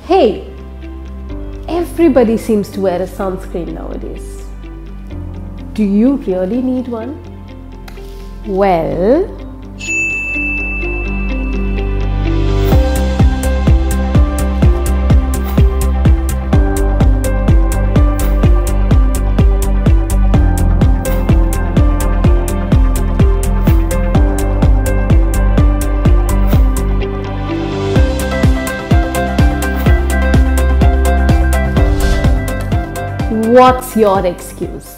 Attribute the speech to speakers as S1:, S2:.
S1: Hey, everybody seems to wear a sunscreen nowadays. Do you really need one? Well, what's your excuse?